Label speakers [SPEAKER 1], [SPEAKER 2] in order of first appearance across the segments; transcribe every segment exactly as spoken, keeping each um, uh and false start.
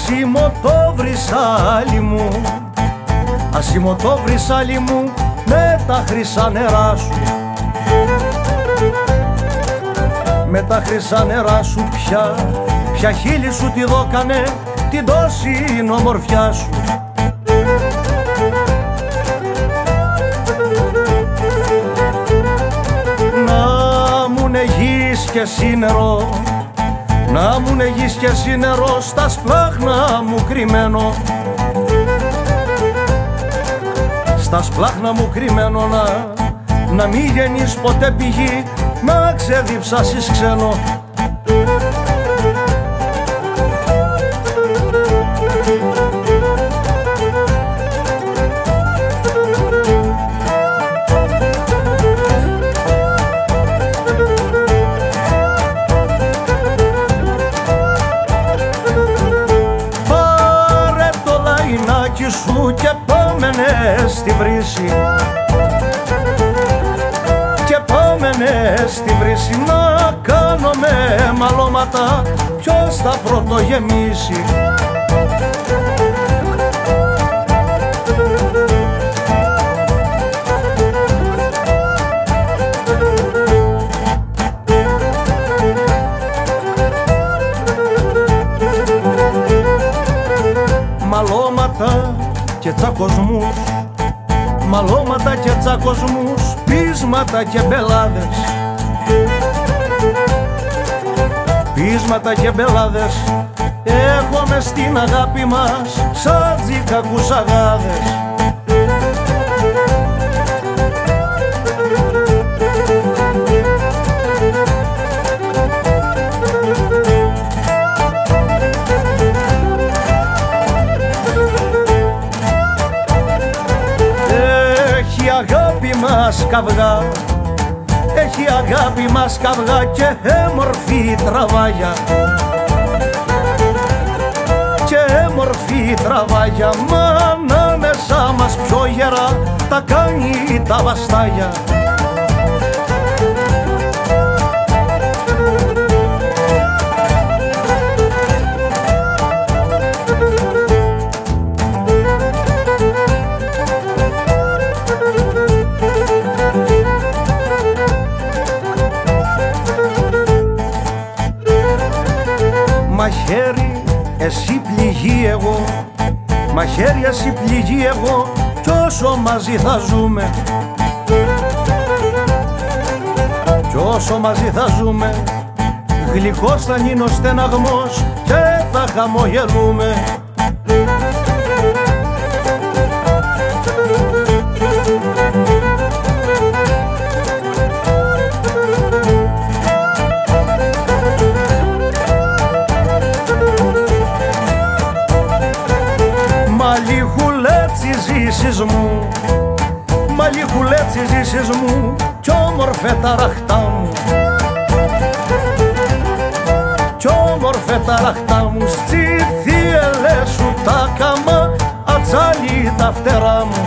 [SPEAKER 1] Ασήμω το βρυσάλι μου, ασήμω το βρυσάλι μου με τα χρυσά νερά σου, με τα χρυσά νερά σου πια, πια χείλη σου τη δώκανε την τόση ομορφιά σου. Να μου νεγείς και εσύ νερό, να μου νεγείς και εσύ νερό στα σπλάχνα μου κρυμμένο, στα σπλάχνα μου κρυμμένο, να, να μη γεννείς ποτέ πηγή, να ξεδιψάσεις ξένο. Σου και πάμενε στη βρύση, και πάμενε στη βρύση, να κάνουμε μαλώματα ποιος θα πρωτογεμίσει. Μαλώματα και τσακωσμούς, μαλώματα και τσακωσμούς, πείσματα και μπελάδες, πείσματα και μπελάδες, έχουμε στην αγάπη μας σαν τζικακούς αγάδες. Αγάπη μας καυγά, έχει αγάπη μας καυγά και έμορφη τραβάγια, και έμορφη τραβάγια, μα ανάμεσα μας πιο γερά τα κάνει τα βαστάγια. Μαχαίρι εσύ πληγή εγώ, μαχαίρι εσύ πληγή εγώ, κι όσο μαζί θα ζούμε, κι όσο μαζί θα ζούμε, γλυκός θα είναι ο στεναγμός και θα χαμογελούμε. Ζήσεις μου, μαλλιχουλέτσι ζήσεις μου, κι όμορφε ταραχτά μου, κι όμορφε ταραχτά μου, στη θύελε σου τα καμά, ατσάλι τα φτερά μου.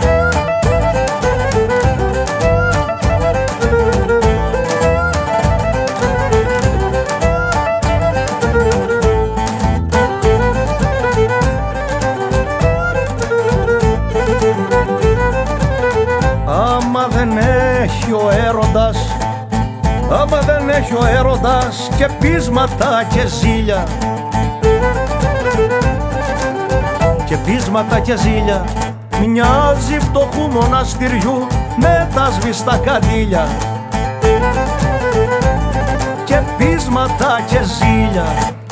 [SPEAKER 1] Άμα δεν έχει ο έρωτας, άμα δεν έχει ο έρωτας και πείσματα και ζήλια, και πείσματα και ζήλια, μοιάζει φτωχού μοναστηριού με τα σβηστά καντήλια, και πείσματα και ζήλια.